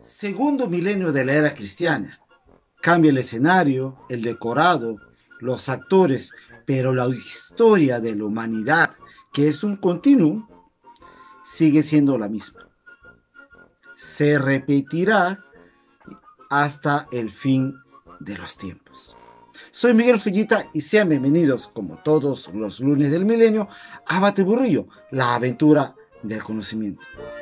Segundo milenio de la era cristiana. Cambia el escenario, el decorado, los actores, pero la historia de la humanidad, que es un continuum, sigue siendo la misma. Se repetirá hasta el fin de los tiempos. Soy Miguel Fullita y sean bienvenidos, como todos los lunes del milenio, a Bateburrillo, la aventura del conocimiento.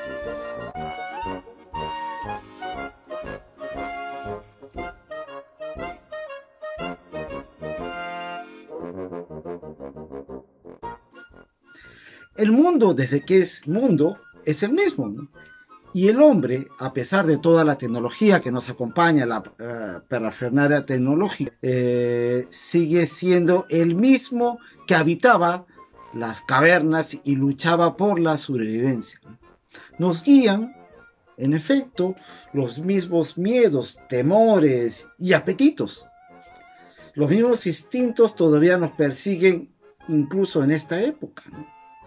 El mundo, desde que es mundo, es el mismo, ¿no? Y el hombre, a pesar de toda la tecnología que nos acompaña, la parafernalia tecnológica, sigue siendo el mismo que habitaba las cavernas y luchaba por la sobrevivencia. Nos guían, en efecto, los mismos miedos, temores y apetitos. Los mismos instintos todavía nos persiguen incluso en esta época, ¿no?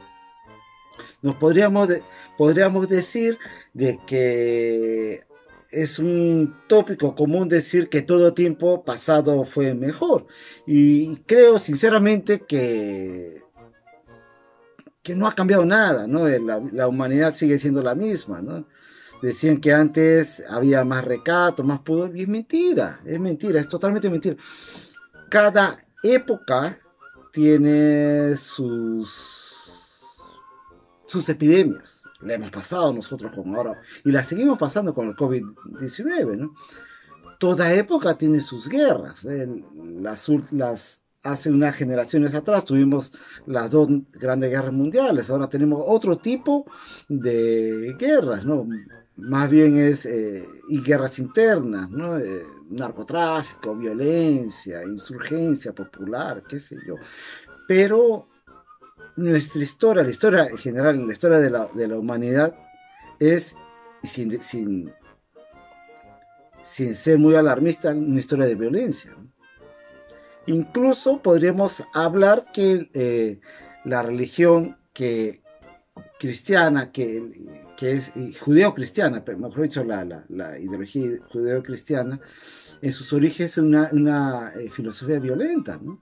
Podríamos decir de que es un tópico común decir que todo tiempo pasado fue mejor. Y creo sinceramente que no ha cambiado nada, ¿no? La humanidad sigue siendo la misma, ¿no? Decían que antes había más recato, más pudor, y es mentira, es totalmente mentira. Cada época tiene sus epidemias. La hemos pasado nosotros con ahora y la seguimos pasando con el COVID-19, ¿no? Toda época tiene sus guerras. Hace unas generaciones atrás tuvimos las dos grandes guerras mundiales, ahora tenemos otro tipo de guerras, ¿no? Más bien y guerras internas, ¿no? Narcotráfico, violencia, insurgencia popular, qué sé yo. Pero nuestra historia, la historia en general, la historia de la humanidad es, sin ser muy alarmista, una historia de violencia, ¿no? Incluso podríamos hablar que la religión cristiana, que es judeo-cristiana, mejor dicho, la ideología judeo-cristiana, en sus orígenes es una filosofía violenta, ¿no?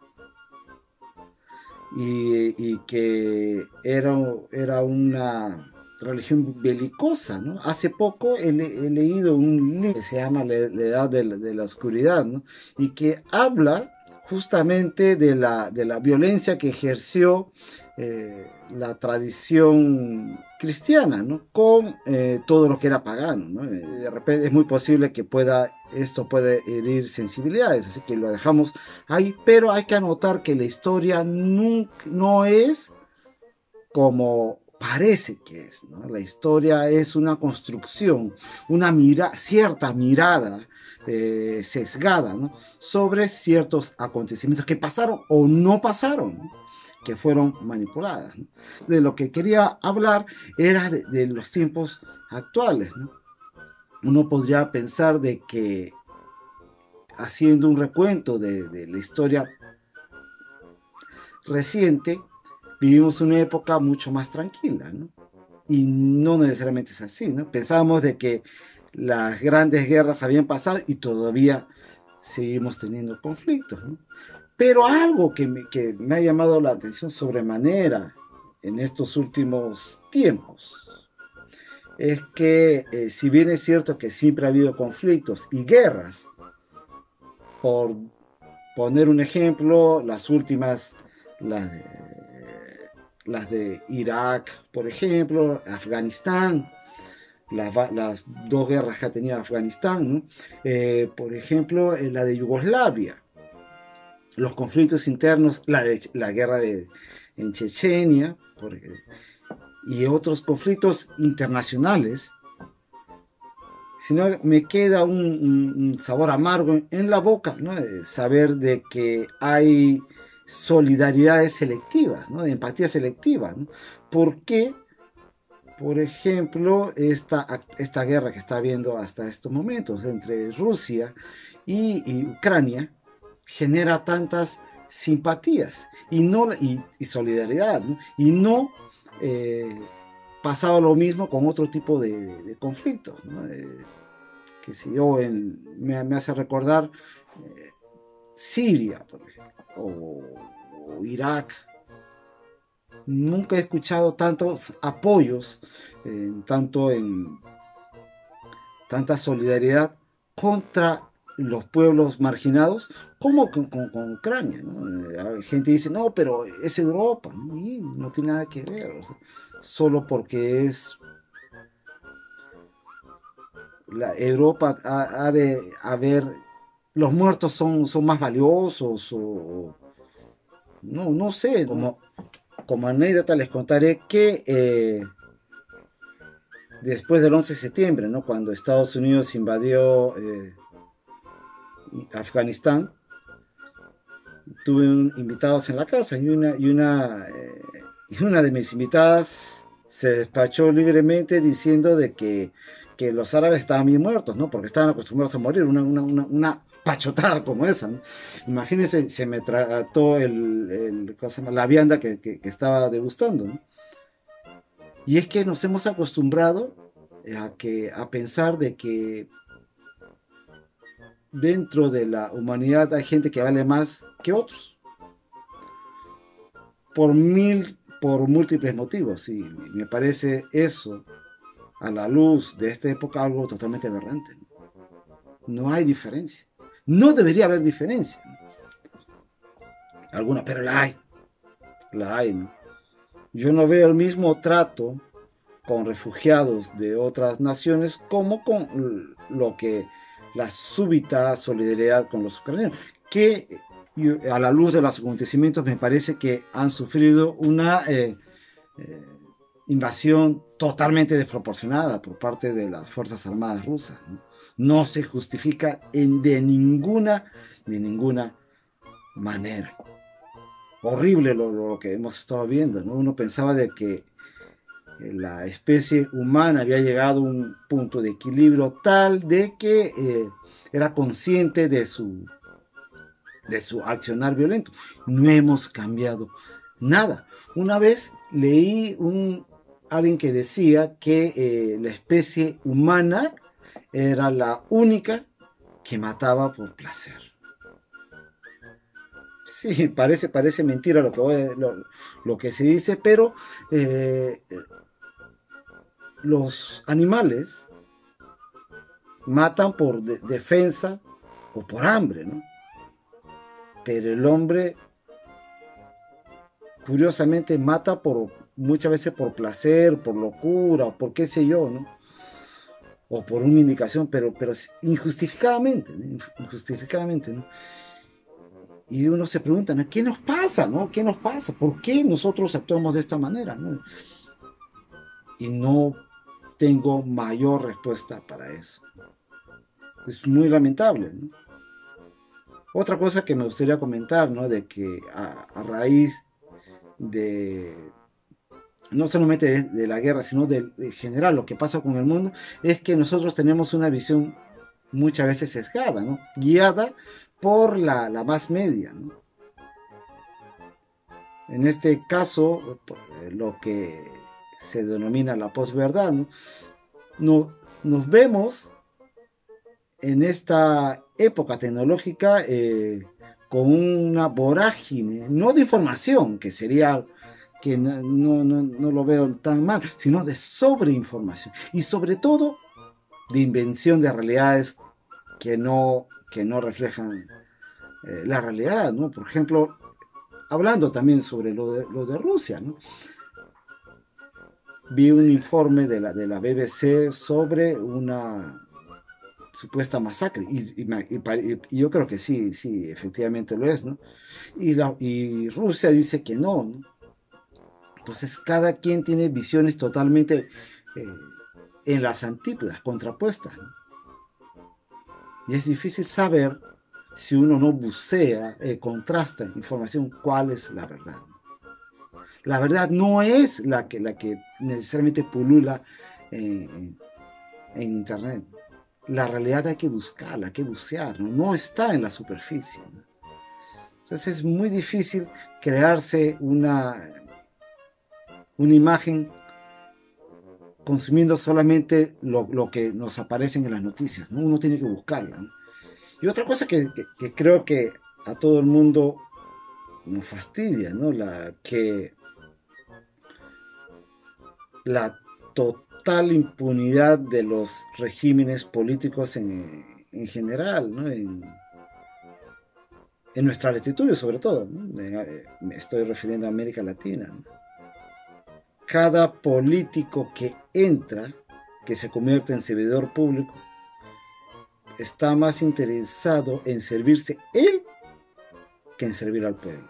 Y que era una religión belicosa, ¿no? Hace poco he leído un libro que se llama La Edad de la Oscuridad, ¿no? Y que habla justamente de la violencia que ejerció la tradición cristiana, ¿no? Con todo lo que era pagano, ¿no? De repente es muy posible que esto puede herir sensibilidades, así que lo dejamos ahí, pero hay que anotar que la historia no es como parece que es, ¿no? La historia es una construcción, cierta mirada sesgada, ¿no? Sobre ciertos acontecimientos que pasaron o no pasaron, ¿no? Que fueron manipuladas, ¿no? De lo que quería hablar era de los tiempos actuales, ¿no? Uno podría pensar de que, haciendo un recuento de la historia reciente, vivimos una época mucho más tranquila, ¿no? Y no necesariamente es así, ¿no? Pensábamos de que las grandes guerras habían pasado y todavía seguimos teniendo conflictos, ¿no? Pero algo que me ha llamado la atención sobremanera en estos últimos tiempos es que, si bien es cierto que siempre ha habido conflictos y guerras, por poner un ejemplo, las últimas, las de Irak, por ejemplo, Afganistán, las dos guerras que ha tenido Afganistán, ¿no? Por ejemplo, la de Yugoslavia, los conflictos internos, la guerra en Chechenia, y otros conflictos internacionales, sino me queda un sabor amargo en la boca, ¿no? Saber de que hay solidaridades selectivas, ¿no? De empatía selectiva, ¿no? ¿Por qué, por ejemplo, esta guerra que está habiendo hasta estos momentos entre Rusia y Ucrania genera tantas simpatías y solidaridad, ¿no? Y no pasaba lo mismo con otro tipo de conflictos, ¿no? qué sé yo, me hace recordar Siria, por ejemplo, o Irak. Nunca he escuchado tantos apoyos, tanto en tanta solidaridad contra los pueblos marginados como con Ucrania, ¿no? Hay gente que dice, no, pero es Europa, ¿no? Y no tiene nada que ver, o sea, solo porque es la Europa ha de haber, los muertos son más valiosos o no, no sé, como anécdota les contaré que después del 11 de septiembre, ¿no? Cuando Estados Unidos invadió Afganistán, tuve invitados en la casa y una de mis invitadas se despachó libremente diciendo de que los árabes estaban bien muertos, ¿no? Porque estaban acostumbrados a morir, una pachotada como esa, ¿no? Imagínense, se me trató la vianda que estaba degustando, ¿no? Y es que nos hemos acostumbrado a pensar de que dentro de la humanidad hay gente que vale más que otros, por múltiples motivos, y me parece eso, a la luz de esta época, algo totalmente aberrante. No hay diferencia. No debería haber diferencia. Alguna, pero la hay, ¿no? Yo no veo el mismo trato con refugiados de otras naciones como con lo que la súbita solidaridad con los ucranianos, que a la luz de los acontecimientos me parece que han sufrido una invasión totalmente desproporcionada por parte de las Fuerzas Armadas rusas. No se justifica de ninguna manera. Horrible lo que hemos estado viendo, ¿no? Uno pensaba de que la especie humana había llegado a un punto de equilibrio tal de que era consciente de su accionar violento. No hemos cambiado nada. Una vez leí alguien que decía que la especie humana era la única que mataba por placer. Sí, parece mentira lo que se dice, pero los animales matan por defensa o por hambre, ¿no? Pero el hombre, curiosamente, mata muchas veces por placer, por locura, o por qué sé yo, ¿no? O por una indicación, pero injustificadamente, ¿no? Injustificadamente, ¿no? Y uno se pregunta, ¿no? ¿Qué nos pasa, no? ¿Qué nos pasa? ¿Por qué nosotros actuamos de esta manera, no? Y no tengo mayor respuesta para eso. Es muy lamentable, ¿no? Otra cosa que me gustaría comentar, ¿no? De que a raíz de no solamente de la guerra, sino de general lo que pasa con el mundo, es que nosotros tenemos una visión muchas veces sesgada, ¿no? Guiada por la más media, ¿no? En este caso, lo que se denomina la posverdad, ¿no? Nos vemos en esta época tecnológica con una vorágine, no de información, que sería que no lo veo tan mal, sino de sobreinformación y sobre todo de invención de realidades que no reflejan la realidad, ¿no? Por ejemplo, hablando también sobre lo de Rusia, ¿no? Vi un informe de la BBC sobre una supuesta masacre y yo creo que sí, efectivamente lo es, ¿no? Y Rusia dice que no, ¿no? Entonces cada quien tiene visiones totalmente en las antípodas, contrapuestas, ¿no? Y es difícil saber, si uno no bucea, contrasta información, cuál es la verdad. La verdad no es la que necesariamente pulula en internet. La realidad hay que buscarla, hay que bucear, ¿no? No está en la superficie, ¿no? Entonces es muy difícil crearse una imagen consumiendo solamente lo que nos aparecen en las noticias, ¿no? Uno tiene que buscarla, ¿no? Y otra cosa que creo que a todo el mundo nos fastidia, ¿no? La total impunidad de los regímenes políticos en general, ¿no? En nuestra latitud sobre todo, ¿no? Me estoy refiriendo a América Latina, ¿no? Cada político que entra, que se convierte en servidor público, está más interesado en servirse él que en servir al pueblo.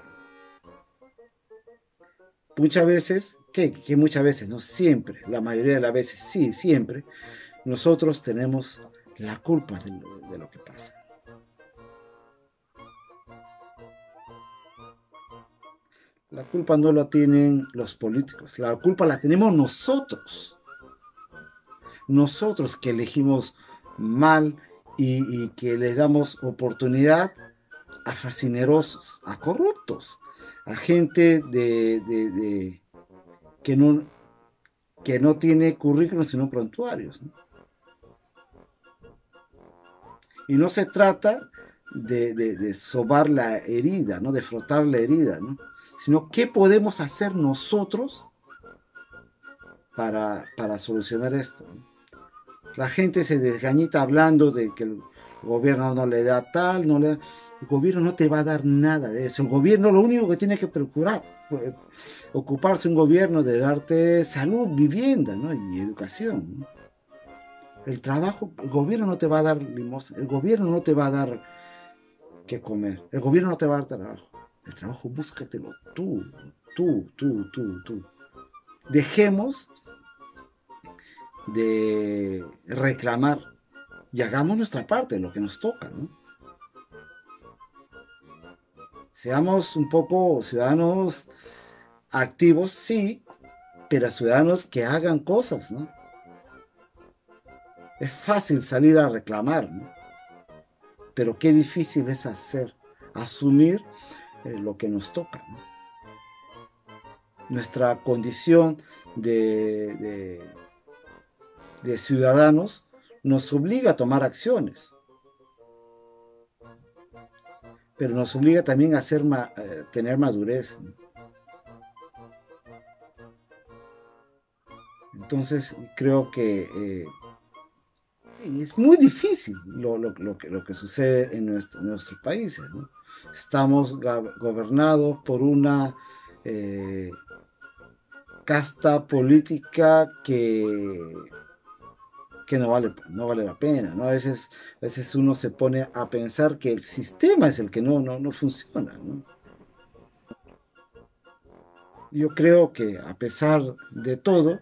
Muchas veces, que muchas veces, no siempre, la mayoría de las veces, sí, siempre, nosotros tenemos la culpa de lo que pasa. La culpa no la tienen los políticos, la culpa la tenemos nosotros. Nosotros que elegimos mal y que les damos oportunidad a fascinerosos, a corruptos, a gente que, no, que no tiene currículum sino prontuarios, ¿no? Y no se trata de sobar la herida, ¿no? De frotar la herida, ¿no? Sino qué podemos hacer nosotros para solucionar esto, ¿no? La gente se desgañita hablando de que el gobierno no le da tal, no le da... El gobierno no te va a dar nada de eso. El gobierno lo único que tiene que procurar, ocuparse un gobierno de darte salud, vivienda, ¿no? Y educación, ¿no? El trabajo, el gobierno no te va a dar limosna, el gobierno no te va a dar que comer, el gobierno no te va a dar trabajo. El trabajo búscatelo tú. Dejemos de reclamar y hagamos nuestra parte, lo que nos toca, ¿no? Seamos un poco ciudadanos activos, sí, pero ciudadanos que hagan cosas, ¿no? Es fácil salir a reclamar, ¿no? Pero qué difícil es asumir lo que nos toca, ¿no? Nuestra condición de, de, de ciudadanos nos obliga a tomar acciones, pero nos obliga también a tener madurez, ¿no? Entonces creo que es muy difícil lo que sucede en nuestros países, ¿no? Estamos gobernados por una casta política que no vale la pena, ¿no? A veces uno se pone a pensar que el sistema es el que no funciona, ¿no? Yo creo que a pesar de todo,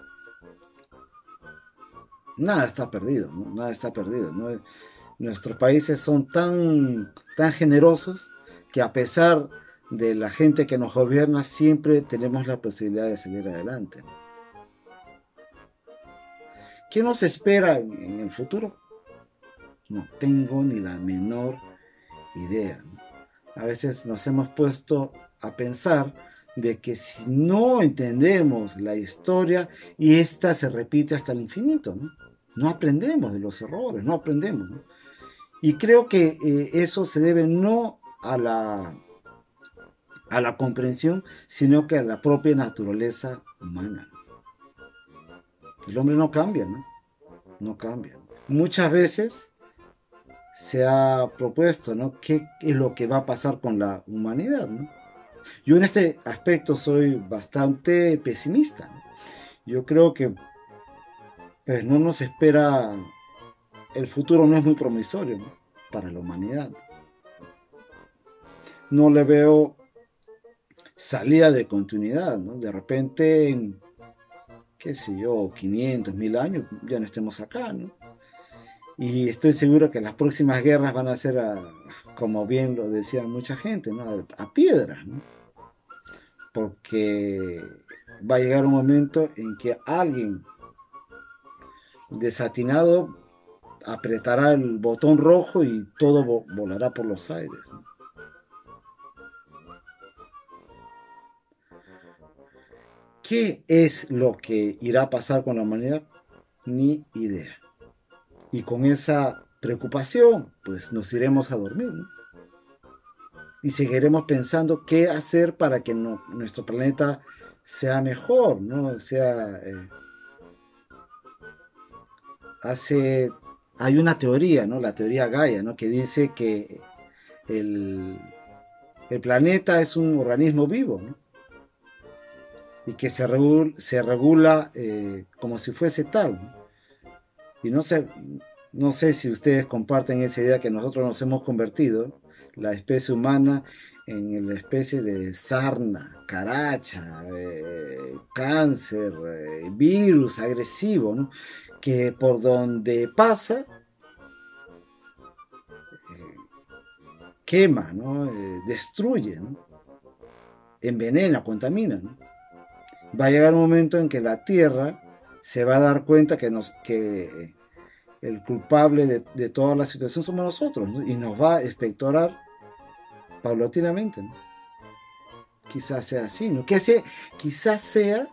nada está perdido, ¿no? Nada está perdido, ¿no? Nuestros países son tan generosos que a pesar de la gente que nos gobierna, siempre tenemos la posibilidad de seguir adelante. ¿Qué nos espera en el futuro? No tengo ni la menor idea, ¿no? A veces nos hemos puesto a pensar de que si no entendemos la historia y esta se repite hasta el infinito, ¿no? No aprendemos de los errores, no aprendemos, ¿no? Y creo que eso se debe no a la comprensión, sino que a la propia naturaleza humana. El hombre no cambia, ¿no? No cambia. Muchas veces se ha propuesto, ¿no? ¿Qué es lo que va a pasar con la humanidad, ¿no? Yo en este aspecto soy bastante pesimista, ¿no? Yo creo que pues, no nos espera, el futuro no es muy promisorio, ¿no? Para la humanidad. No le veo salida de continuidad, ¿no? De repente, en, qué sé yo, 500, 1000 años, ya no estemos acá, ¿no? Y estoy seguro que las próximas guerras van a ser, como bien lo decía mucha gente, ¿no? A piedra, ¿no? Porque va a llegar un momento en que alguien desatinado apretará el botón rojo y todo volará por los aires, ¿no? ¿Qué es lo que irá a pasar con la humanidad? Ni idea. Y con esa preocupación, pues nos iremos a dormir, ¿no? Y seguiremos pensando qué hacer para que nuestro planeta sea mejor, ¿no? Hace, hay una teoría, ¿no? La teoría Gaia, ¿no? Que dice que el, el planeta es un organismo vivo, ¿no? Y que se regula como si fuese tal, ¿no? Y no sé si ustedes comparten esa idea que nosotros nos hemos convertido, la especie humana, en la especie de sarna, caracha, cáncer, virus agresivo, ¿no? Que por donde pasa, quema, ¿no? Destruye, ¿no? Envenena, contamina, ¿no? Va a llegar un momento en que la Tierra se va a dar cuenta que el culpable de toda la situación somos nosotros, ¿no? Y nos va a expectorar paulatinamente, ¿no? Quizás sea así, ¿no? Quizás sea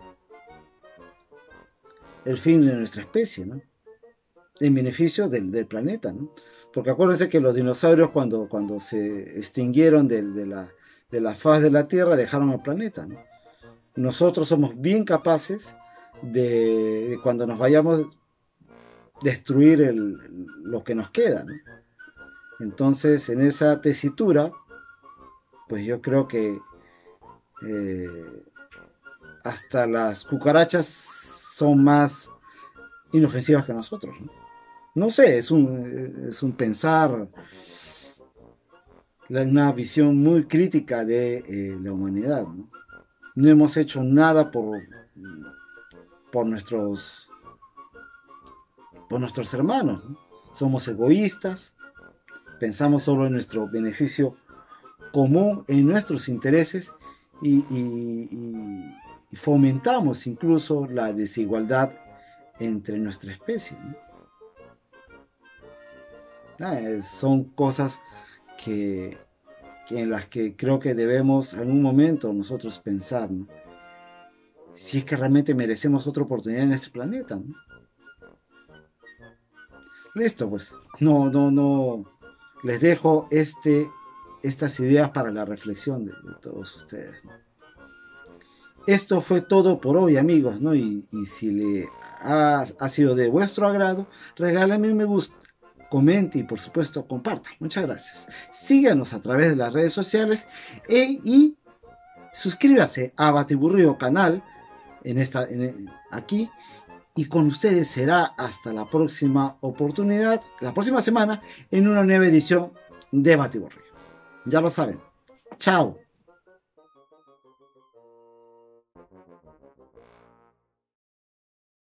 el fin de nuestra especie, ¿no? En beneficio del planeta, ¿no? Porque acuérdense que los dinosaurios cuando se extinguieron de la faz de la Tierra dejaron el planeta, ¿no? Nosotros somos bien capaces de cuando nos vayamos destruir lo que nos queda, ¿no? Entonces, en esa tesitura, pues yo creo que eh, hasta las cucarachas son más inofensivas que nosotros, ¿no? No sé, es un pensar, una visión muy crítica de la humanidad, ¿no? No hemos hecho nada por por nuestros hermanos, ¿no? Somos egoístas, pensamos solo en nuestro beneficio común, en nuestros intereses y fomentamos incluso la desigualdad entre nuestra especie, ¿no? Son cosas que, que en las que creo que debemos en un momento nosotros pensar, ¿no? Si es que realmente merecemos otra oportunidad en este planeta, ¿no? Listo, pues. No. Les dejo estas ideas para la reflexión de todos ustedes, ¿no? Esto fue todo por hoy, amigos, ¿no? Y si le ha sido de vuestro agrado, regálame un me gusta, comente y por supuesto comparta. Muchas gracias. Síganos a través de las redes sociales y suscríbase a Batiburrillo canal aquí. Y con ustedes será hasta la próxima oportunidad, la próxima semana, en una nueva edición de Batiburrillo. Ya lo saben. Chao.